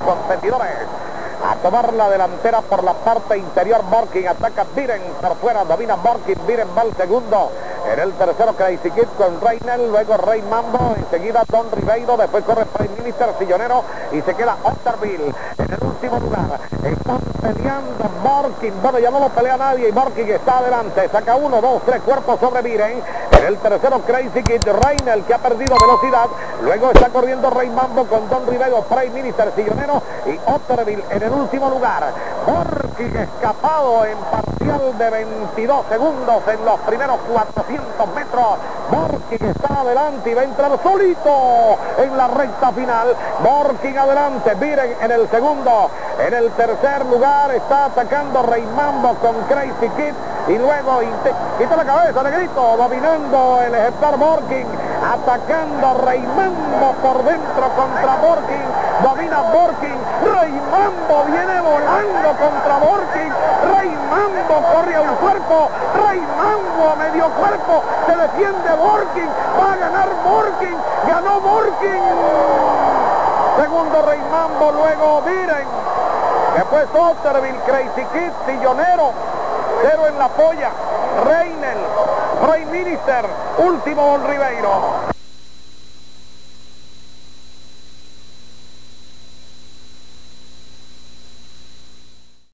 competidores. A tomar la delantera por la parte interior, Morkin ataca Viren por fuera, domina Morkin, Viren va al segundo. En el tercero Crazy Kid con Reynel, luego Rey Mambo, enseguida Don Ribeiro, después corre Prime Minister Sillonero y se queda Otterville en el último lugar. Están peleando Morkin, bueno, ya no lo pelea nadie y Morkin está adelante, saca 1, 2, 3 cuerpos sobre Viren. En el tercero Crazy Kid, Reynel que ha perdido velocidad, luego está corriendo Rey Mambo con Don Ribeiro, Prime Minister Sillonero y Otterville en el último lugar. Morkin escapado en parcial de 22 segundos en los primeros 400 metros. Morkin está adelante y va a entrar solito en la recta final. Morkin adelante, Viren en el segundo. En el tercer lugar está atacando Rey Mambo con Crazy Kid y luego quita la cabeza, Negrito, dominando el ejemplar Morkin, atacando Rey Mambo por dentro contra Morkin, domina Morkin, Rey Mambo viene volando contra Morkin, Rey Mambo corre a un cuerpo, Rey Mambo a medio cuerpo, se defiende Morkin, va a ganar Morkin, ganó Morkin, segundo Rey Mambo, luego Viren, después Otterville, Crazy Kid, Sillonero, cero en la polla, Reynel, Prime Minister, último Don Ribeiro.